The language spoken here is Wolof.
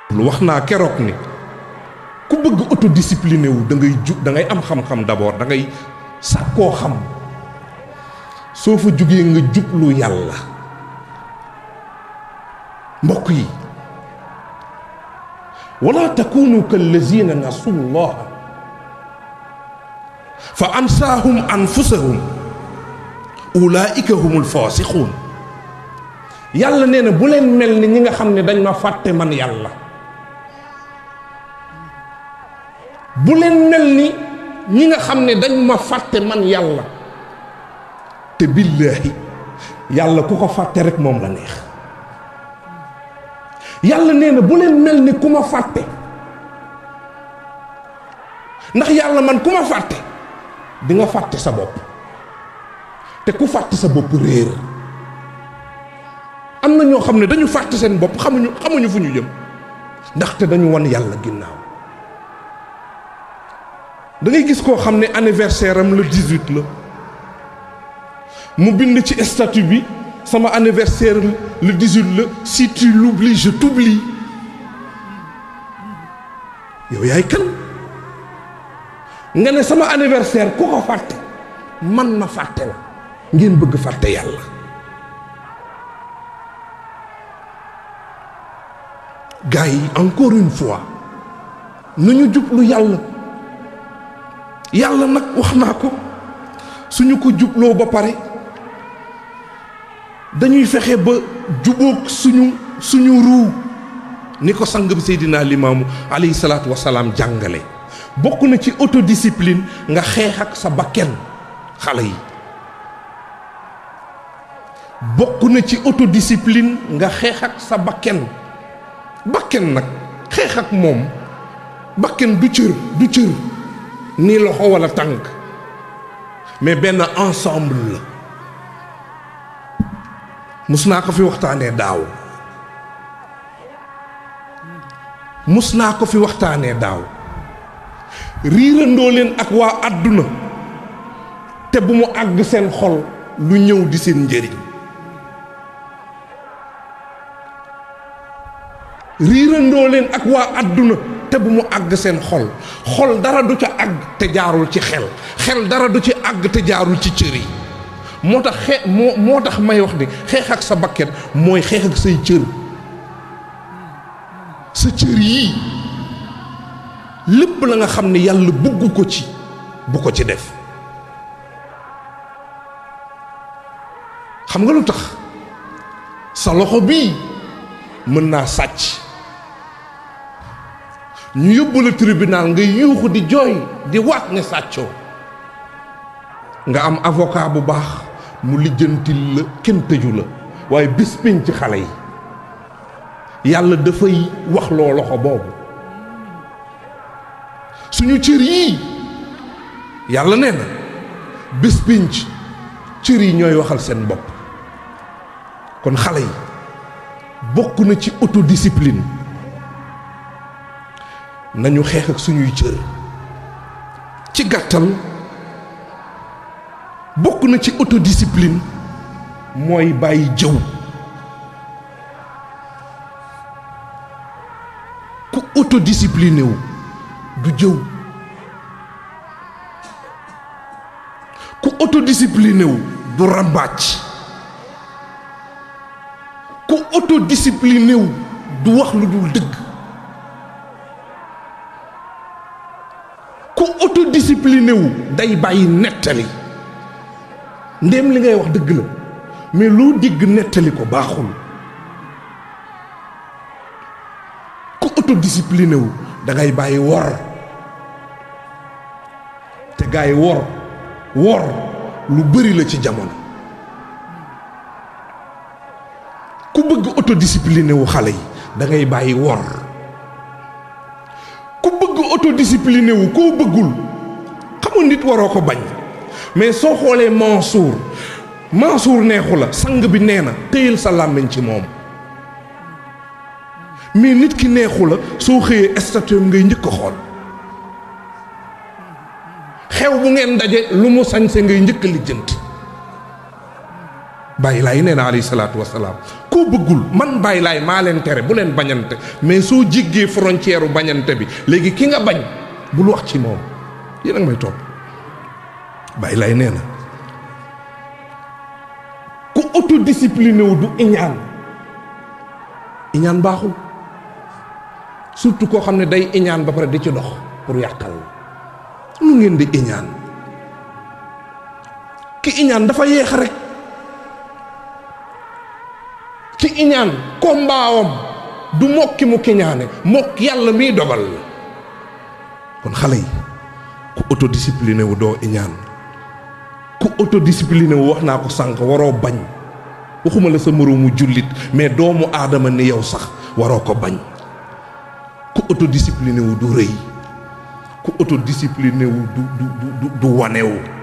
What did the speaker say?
lu wax naa keroog ni ku bëgg autodiscipliné wu da ngay am xam-xam d'abord da ngay sàkkoo xam soo fa jógee nga jublu yàlla mbokk yi wala takunu kallazina nasu llaha fa ansaahum anfusahum ulaika humul fasiqun yàlla nee na bu leen mel ni ñi nga xam ne dañ ma fàtte man yàlla bu leen mel ni ñi nga xam ne dañ ma fàtte man yàlla te billaahi yàlla ku ko fàtte rek moom la neex yàlla nee na bu leen mel ni ku ma fàtte ndax yàlla man ku ma fàtte di nga fàtte sa bopp te ku fàtte sa bopp réer am na ñoo xam ne dañu fàtte seen bopp xamuñu fu ñu jëm ndaxte dañu wan yàlla ginnaaw da ngay gis koo xam ne anniversaire am le 18 la mu bind ci statut bi sama anniversaire le 18 la si tu l'oublies je t'oublie yow yaay kan nga ne sama anniversaire ku ko fàtte man ma fàtte la ngeen bëgg fàtte yàlla gars yi encore une fois nañu jublu yàlla yàlla nag wax naa ko suñu ko jubloo ba pare dañuy fexe ba jubóog suñu ruu ni ko sang bi Seydina Limaamu alayhi salaatu wasalaam jàngale bokk na ci autodiscipline nga xeex ak sa bakken xale yi bokk na ci autodiscipline nga xeex ak sa bakken nag xeex ak moom bakken du cër nii loxo walla tànk mais benn ensemble la mus naa ko fi waxtaanee daaw riirandoo leen ak waa àdduna te bu mu àgg seen xol lu ñëw di seen njëriñ riirandoo leen ak waa àdduna te bu mu àgg seen xol dara du ca àgg te jaarul ci xel dara du ci àgg te jaarul ci cër yi moo tax may wax ni xeex ak sa bakket mooy xeex ak say cër sa cër yii lépp la nga xam ne yàlla bugg ko ci bu ko ci def xam nga lu tax sa loxo bii mën naa sàcc ñu yóbbu la tribunal nga yuuxu di jooy di waat ne sàccoo nga am avocat bu baax mu lijjantil la kenn tëju la waaye bis pénc ci xale yi yàlla dafay wax loo loxo boobu suñu cër yii yàlla nee na bis pénc cër yi ñooy waxal seen bopp kon xale yi bokk na ci autodiscipline nañu xeex ak suñuy cër ci gàttal bokk na ci autodiscipline mooy bàyyi jëw ku autodiscipliné wu du jëw ku autodiscipliné wu du rambàcc ku autodiscipliné wu du wax lu dul dëgg ku autodiscipliné wu day bàyyi nettali ndéem li ngay wax dëgg la mais loo digg nettali ko baaxul ku autodiscipliné wu da ngay bàyyi wor te gars yi wor lu bëri la ci jamono ku bëgg autodiscipliné wu xale yi da ngay bàyyi wor ku bëgg autodiscipliné wu koo bëggul xamul nit waroo ko bañ mais soo xoolee Mansour neexu la sang bi nee na téyel sa làmmiñ ci moom mais nit ki neexu la soo xëyee statut ngay njëkk a xool xew bu ngeen daje lu mu sañse ngay njëkk a lijjanti bàyyi laay nee na alayhi salaatu wasalaam koo bëggul man Baay Laay maa leen tere bu leen bañante mais soo jéggee frontière u bañante bi léegi ki nga bañ bul wax ci moom. yéen a ngi may topp. Baay Laay nee na ku autodiscipliné wu du iñaan baaxul surtout koo xam ne day iñaan ba pare di ci dox pour yàqal lu ngeen di iñaan. ki iñaan dafa yéex rek ki iñaan kombaawam du mokki mu kiñaane mokk yàlla miy dogal la. kon xale yi ku autodiscipliné wu doo iñaan ku autodiscipliné wu wax naa ko sànq waroo bañ waxuma la sa moroomu jullit mais doomu aadama ni yow sax waroo ko bañ. ku autodiscipliné wu du rëy ku autodiscipliné wu du wanewu